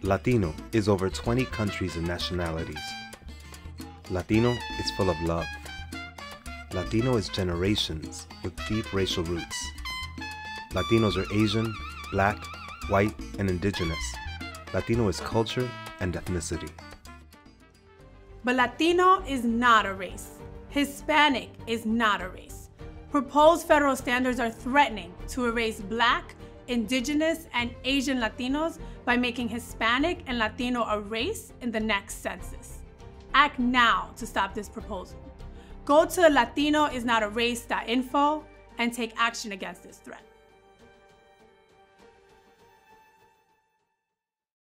Latino is over 20 countries and nationalities. Latino is full of love. Latino is generations with deep racial roots. Latinos are Asian, Black, white, and Indigenous. Latino is culture and ethnicity. But Latino is not a race. Hispanic is not a race. Proposed federal standards are threatening to erase Black, Indigenous, and Asian Latinos by making Hispanic and Latino a race in the next census. Act now to stop this proposal. Go to latinoisnotaраce.info and take action against this threat.